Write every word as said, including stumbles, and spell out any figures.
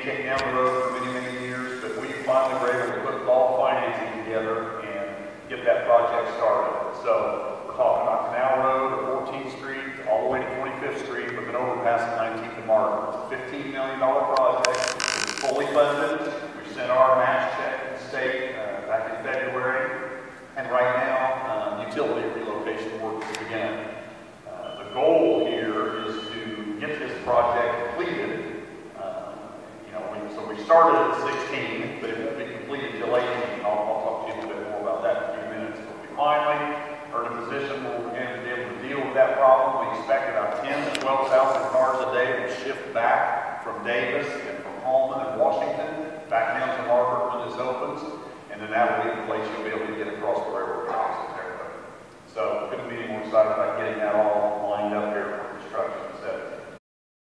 kicked down the road for many, many years, but we finally were able to put all financing together and get that project started. So we're talking about Canal Road to fourteenth Street, all the way to twenty-fifth Street, with an overpass at nineteenth and Margaret. It's a fifteen million dollar project. It's fully funded. We sent our match check to the state uh, back in February, and right now, um, utility relocation work is beginning. Uh, the goal here is to get this project completed. Uh, you know, we, so we started at sixteen, but it won't be completed until eighteen. I'll, I'll talk to you a little bit more about that in a few minutes. But we finally are in a position where we're going to be able to deal with that problem. We expect about ten to twelve thousand cars a day will shift back from Davis and from Holman and Washington back down to Margaret when this opens. And then that will be the place you'll be able to get across the railroad tracks in Terre Haute. So couldn't be any more excited about getting that all